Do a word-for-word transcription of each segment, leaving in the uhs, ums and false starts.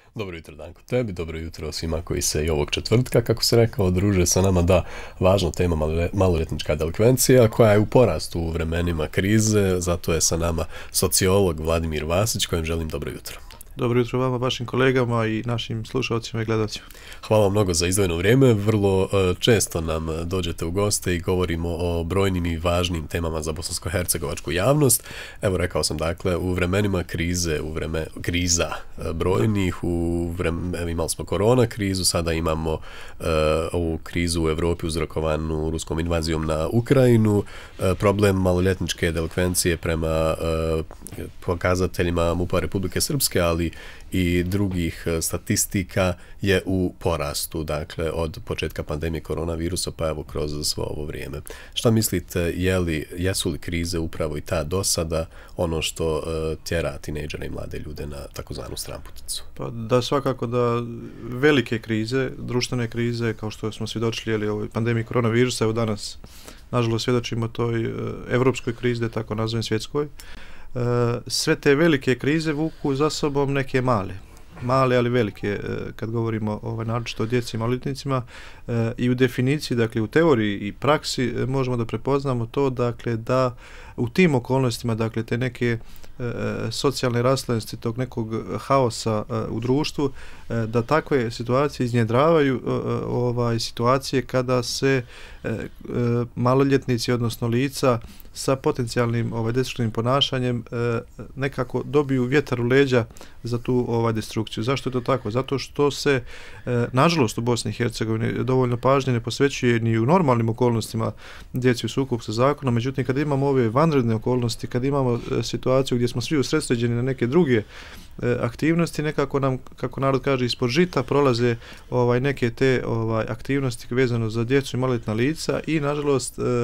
Dobro jutro, Danko, tebi, dobro jutro svima koji se i ovog četvrtka, kako se rekao, druže sa nama. Da, važna tema maloljetnička delikvencija koja je u porastu u vremenima krize, zato je sa nama sociolog Vladimir Vasić, kojem želim dobro jutro. Dobro jutro vama, vašim kolegama i našim slušalcima i gledalcima. Hvala vam mnogo za izdvojeno vrijeme. Vrlo često nam dođete u goste i govorimo o brojnim i važnim temama za bosansko-hercegovačku javnost. Evo, rekao sam, dakle, u vremenima krize, u vreme kriza brojnih, u vreme, imali smo korona krizu, sada imamo uh, ovu krizu u Evropi uzrokovanu ruskom invazijom na Ukrajinu, uh, problem maloljetničke delikvencije prema uh, pokazateljima MUP-a Republike Srpske, ali i drugih statistika je u porastu, dakle, od početka pandemije koronavirusa pa evo kroz svo ovo vrijeme. Šta mislite, je li, jesu li krize upravo i ta dosada ono što uh, tjera tinejdžere i mlade ljude na takozvanu stranputicu? Pa da, svakako da velike krize, društvene krize, kao što smo svjedočili jeli, ovoj pandemiji koronavirusa, evo danas, nažalost, svjedočimo toj uh, evropskoj krizi, da tako nazovem svjetskoj. Uh, sve te velike krize vuku za sobom neke male, male ali velike, uh, kad govorimo ovaj, naročito o djeci i maloljetnicima, uh, i u definiciji, dakle u teoriji i praksi uh, možemo da prepoznamo to, dakle da u tim okolnostima, dakle te neke uh, socijalne raslenosti, tog nekog haosa uh, u društvu, uh, da takve situacije iznjedravaju uh, ovaj, situacije kada se uh, uh, maloljetnici, odnosno lica sa potencijalnim ovaj, destruktivnim ponašanjem e, nekako dobiju vjetar u leđa za tu ovaj, destrukciju. Zašto je to tako? Zato što se, e, nažalost, u Bosni i Hercegovini dovoljno pažnje ne posvećuje ni u normalnim okolnostima djeci u sukobu sa zakonom, međutim, kad imamo ove vanredne okolnosti, kad imamo e, situaciju gdje smo svi usredsređeni na neke druge e, aktivnosti, nekako nam, kako narod kaže, ispod žita prolaze ovaj, neke te ovaj, aktivnosti vezano za djecu i maloljetna lica i, nažalost, e,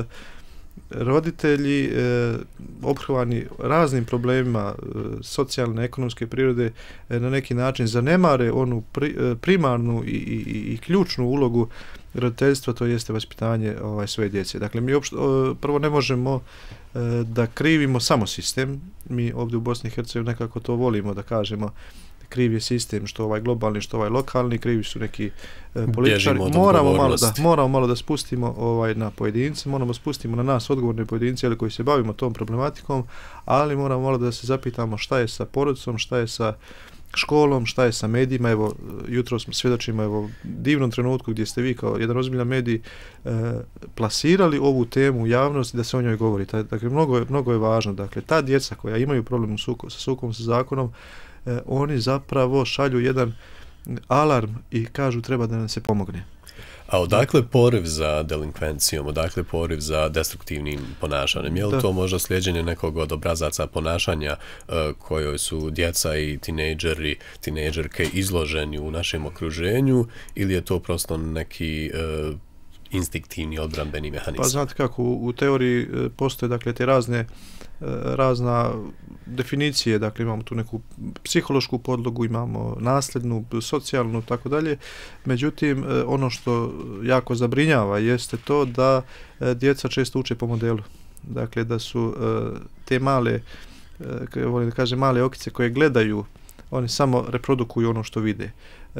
roditelji e, ophrvani raznim problemima e, socijalne, ekonomske prirode e, na neki način zanemare onu pri, e, primarnu i, i, i ključnu ulogu roditeljstva, to jeste vaspitanje ovaj, svoje djece. Dakle, mi opšte, o, prvo ne možemo e, da krivimo samo sistem, mi ovdje u Bosni i Hercegovini nekako to volimo da kažemo, kriv je sistem, što ovaj globalni, što ovaj lokalni, krivi su neki e, političari. Moramo malo, da, moramo malo da spustimo ovaj, na pojedince, moramo spustimo na nas odgovorne pojedince ali koji se bavimo tom problematikom, ali moramo malo da se zapitamo šta je sa porodicom, šta je sa školom, šta je sa medijima. Evo, jutro smo svjedočimo evo divnom trenutku gdje ste vi kao jedan ozbiljan medij e, plasirali ovu temu u javnosti da se o njoj govori. Dakle, mnogo je, mnogo je važno. Dakle, ta djeca koja imaju problem u suko, sa sukobom sa zakonom, eh, oni zapravo šalju jedan alarm i kažu treba da nam se pomogne. A odakle poriv za delinkvencijom, odakle poriv za destruktivnim ponašanjem? Je li to možda sljeđenje nekog od obrazaca ponašanja uh, kojoj su djeca i tinejdžeri, tinejdžerke izloženi u našem okruženju, ili je to prosto neki uh, instinktivni odbrambeni mehanizam? Pa znate kako, u, u teoriji postoje dakle te razne razna definicije, dakle imamo tu neku psihološku podlogu, imamo nasljednu, socijalnu, tako dalje. Međutim, ono što jako zabrinjava jeste to da djeca često uče po modelu. Dakle, da su te male, volim da kažem, male okice koje gledaju, oni samo reprodukuju ono što vide.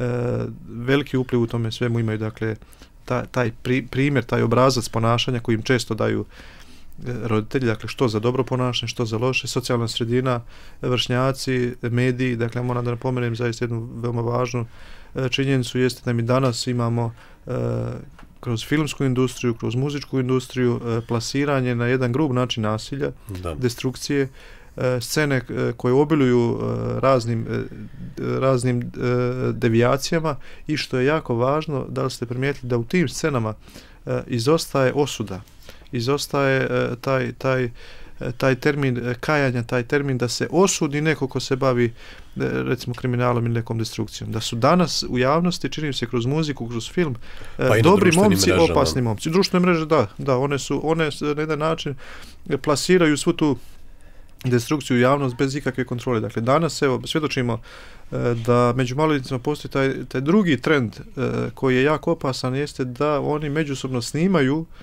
Veliki upliv u tome svemu imaju, dakle, taj, taj pri, primjer, taj obrazac ponašanja koji im često daju roditelji, dakle što za dobro ponašanje, što za loše, socijalna sredina, vršnjaci, mediji. Dakle, moram da napomenem zaista jednu veoma važnu činjenicu, jeste da mi danas imamo e, kroz filmsku industriju, kroz muzičku industriju e, plasiranje na jedan grub način nasilja, da. destrukcije, e, scene e, koje obiluju e, raznim, e, raznim e, devijacijama i što je jako važno, da li ste primijetili da u tim scenama e, izostaje osuda, izostaje uh, taj, taj, uh, taj termin uh, kajanja, taj termin da se osudi neko ko se bavi uh, recimo kriminalom ili nekom destrukcijom. Da su danas u javnosti, činim se kroz muziku, kroz film, uh, pa dobri momci, mrežama. opasni momci. Društvene mreže, da, da, one su, one na jedan način plasiraju svu tu destrukciju u javnost bez ikakve kontrole. Dakle, danas, evo, svjedočimo uh, da među maloljetnicima postoji taj, taj drugi trend uh, koji je jako opasan, jeste da oni međusobno snimaju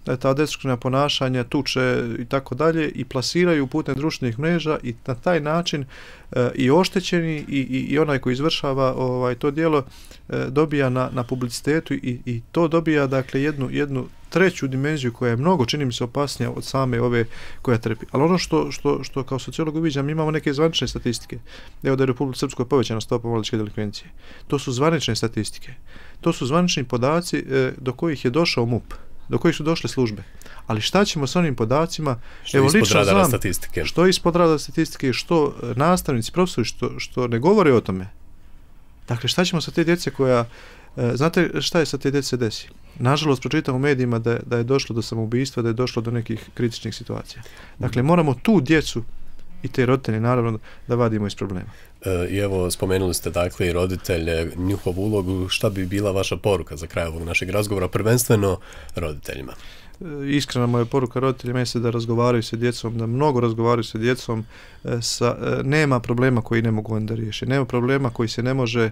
ta destruktivna ponašanja, tuče i tako dalje i plasiraju putem društvenih mreža i na taj način e, i oštećeni i, i, i onaj koji izvršava ovaj, to djelo e, dobija na, na publicitetu i, i to dobija dakle jednu, jednu treću dimenziju koja je mnogo, čini mi se, opasnija od same ove koja trpi. Ali ono što, što, što kao sociolog uviđam, imamo neke zvanične statistike. Evo da je u Republici Srpskoj povećana stopa maloljetničke delikvencije. To su zvanične statistike. To su zvanični podaci e, do kojih je došao MUP, do kojih su došle službe. Ali šta ćemo s onim podacima? Što Evo, ispod radara znam, statistike. Što ispod radara statistike, što nastavnici, profesori, što, što ne govore o tome. Dakle, šta ćemo sa te djece koja... E, znate šta je sa te djece desi? Nažalost, pročitam u medijima da, da je došlo do samoubistva, da je došlo do nekih kritičnih situacija. Dakle, moramo tu djecu i te roditelje, naravno, da vadimo iz problema. E, I evo, spomenuli ste dakle i roditelje, njihovu ulogu, šta bi bila vaša poruka za kraj ovog našeg razgovora, prvenstveno roditeljima? Iskrena moja poruka roditeljima je da razgovaraju sa djecom, da mnogo razgovaraju sa djecom, sa, nema problema koji ne mogu onda riješiti, nema problema koji se ne može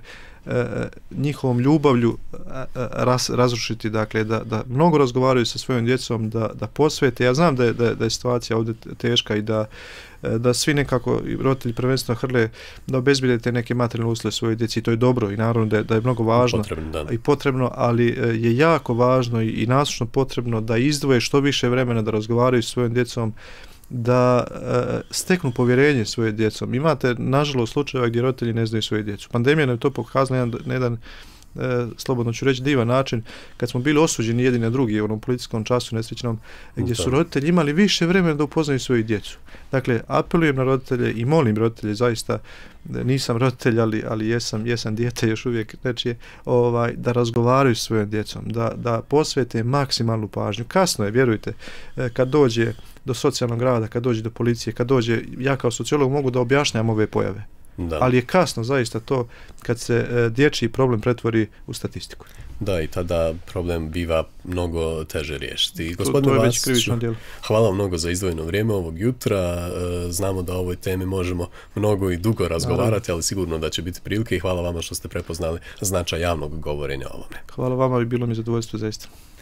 njihovom ljubavlju raz, razrušiti, dakle da, da mnogo razgovaraju sa svojom djecom, da, da posvete. Ja znam da je, da, da je situacija ovdje teška i da da svi nekako roditelji prvenstveno hrle da obezbijede te neke materijalne uslove svojoj djeci, to je dobro i naravno da je, da je mnogo važno potrebno, i potrebno, ali je jako važno i, i nasušno potrebno da izdvoje što više vremena da razgovaraju s svojom djecom, da e, steknu povjerenje svoje djecom. Imate, nažalost, slučajeva gdje roditelji ne znaju svoje djecu. Pandemija nam je to pokazala jedan, jedan e, slobodno ću reći, divan način, kad smo bili osuđeni jedni na drugi u onom policijskom času nesrećnom, gdje su roditelji imali više vremena da upoznaju svoju djecu. Dakle, apelujem na roditelje i molim roditelje, zaista, nisam roditelj, ali, ali jesam, jesam dijete još uvijek nečije, ovaj, da razgovaraju s svojom djecom, da, da posvete maksimalnu pažnju. Kasno je, vjerujte, kad dođe do socijalnog rada, kad dođe do policije, kad dođe, ja kao sociolog mogu da objašnjam ove pojave. Da. Ali je kasno zaista to kad se e, dječji problem pretvori u statistiku. Da, i tada problem biva mnogo teže riješiti. Gospodine Vasiću, hvala vam mnogo za izdvojeno vrijeme ovog jutra. E, znamo da o ovoj temi možemo mnogo i dugo razgovarati, ali sigurno da će biti prilike i hvala vama što ste prepoznali značaj javnog govorenja o ovome. Hvala vama i bilo mi zadovoljstvo zaista.